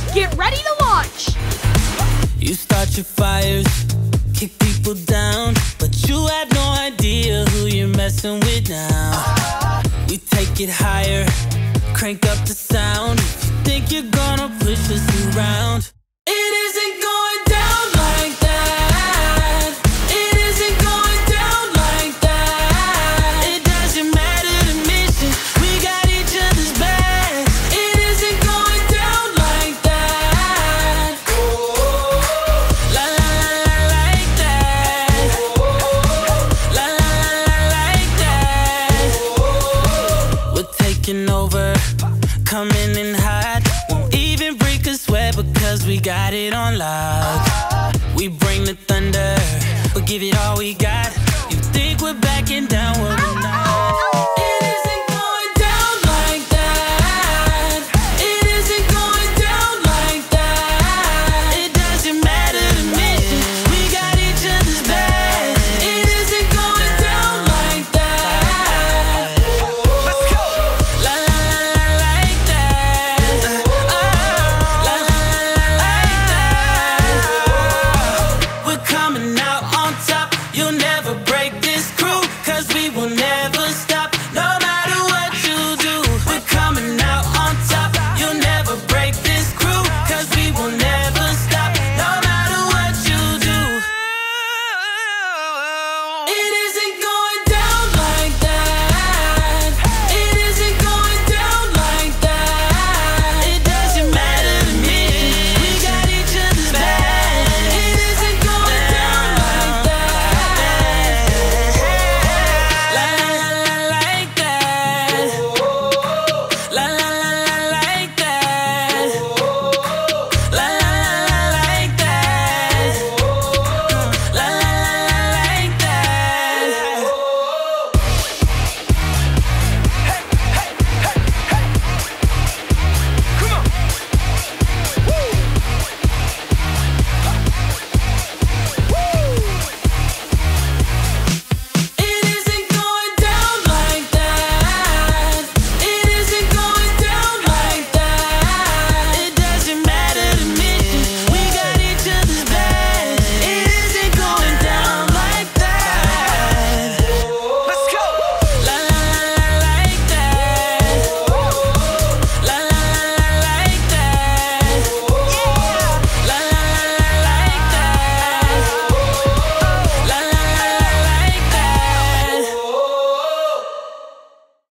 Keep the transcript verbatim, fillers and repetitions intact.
Get ready to launch! You start your fires, kick people down, but you have no idea who you're messing with now. We take it higher, crank up the sound. If you think you're gonna push us around, it isn't going down like that. It isn't going down like that. It doesn't matter the mission, we got each other's back. It isn't going down like that. La la la la like that. La la la la like that. We're taking over, coming in hot. Won't even break a sweat because we got it on lock. We bring the thunder, we'll give it all we got. You think we're backing down, well